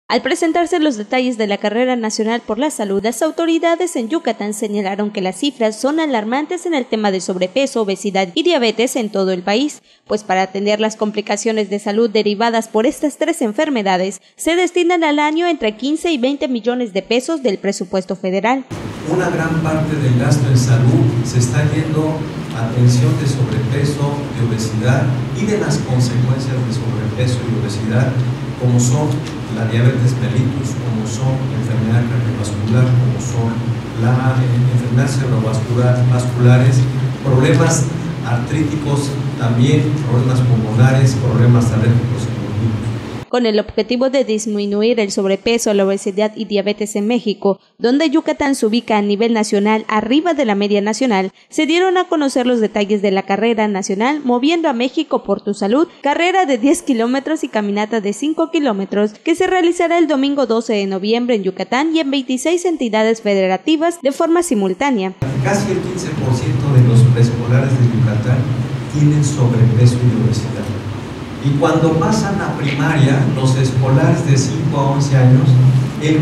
Al presentarse los detalles de la Carrera Nacional por la Salud, las autoridades en Yucatán señalaron que las cifras son alarmantes en el tema de sobrepeso, obesidad y diabetes en todo el país, pues para atender las complicaciones de salud derivadas por estas tres enfermedades, se destinan al año entre 15 y 20 millones de pesos del presupuesto federal. Una gran parte del gasto en salud se está yendo a atención de sobrepeso, de obesidad y de las consecuencias de sobrepeso y obesidad, como son la diabetes mellitus, como son la enfermedad cardiovascular, como son las enfermedades cerebrovasculares, problemas artríticos, también problemas pulmonares, problemas alérgicos en los niños. Con el objetivo de disminuir el sobrepeso, la obesidad y diabetes en México, donde Yucatán se ubica a nivel nacional arriba de la media nacional, se dieron a conocer los detalles de la Carrera Nacional Moviendo a México por tu Salud, carrera de 10 kilómetros y caminata de 5 kilómetros que se realizará el domingo 12 de noviembre en Yucatán y en 26 entidades federativas de forma simultánea. Casi el 15% de los preescolares de Yucatán tienen sobrepeso y obesidad. Y cuando pasan a primaria, los escolares de 5 a 11 años, el 45%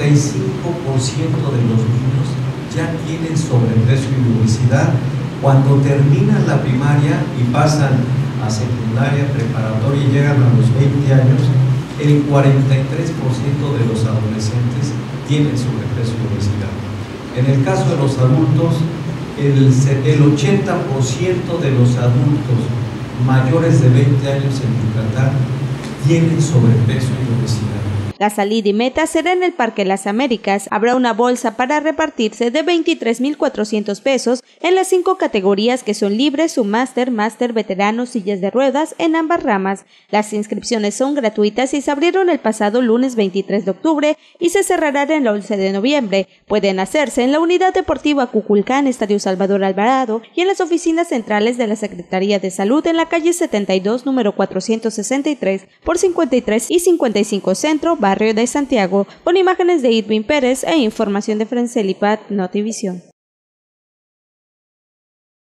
de los niños ya tienen sobrepeso y obesidad. Cuando terminan la primaria y pasan a secundaria, preparatoria y llegan a los 20 años, el 43% de los adolescentes tienen sobrepeso y obesidad. En el caso de los adultos, el 80% de los adultos mayores de 20 años en Yucatán tienen sobrepeso y obesidad. La salida y meta será en el Parque Las Américas. Habrá una bolsa para repartirse de 23,400 pesos en las 5 categorías que son libres, submáster, máster, veteranos, sillas de ruedas en ambas ramas. Las inscripciones son gratuitas y se abrieron el pasado lunes 23 de octubre y se cerrarán el 11 de noviembre. Pueden hacerse en la Unidad Deportiva Cuculcán, Estadio Salvador Alvarado y en las oficinas centrales de la Secretaría de Salud en la calle 72, número 463 por 53 y 55 Centro, Barrio de Santiago, con imágenes de Irving Pérez e información de Frencelipat Notivisión.